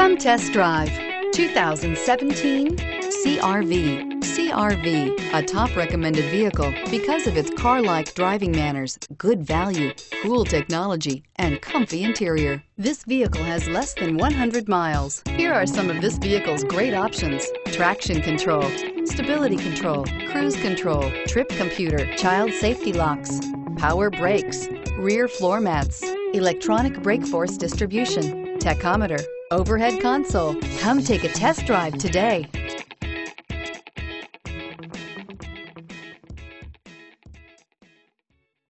Come test drive 2017 CR-V. CR-V, a top recommended vehicle because of its car-like driving manners, good value, cool technology, and comfy interior. This vehicle has less than 100 miles. Here are some of this vehicle's great options: traction control, stability control, cruise control, trip computer, child safety locks, power brakes, rear floor mats, electronic brake force distribution, tachometer, overhead console. Come take a test drive today.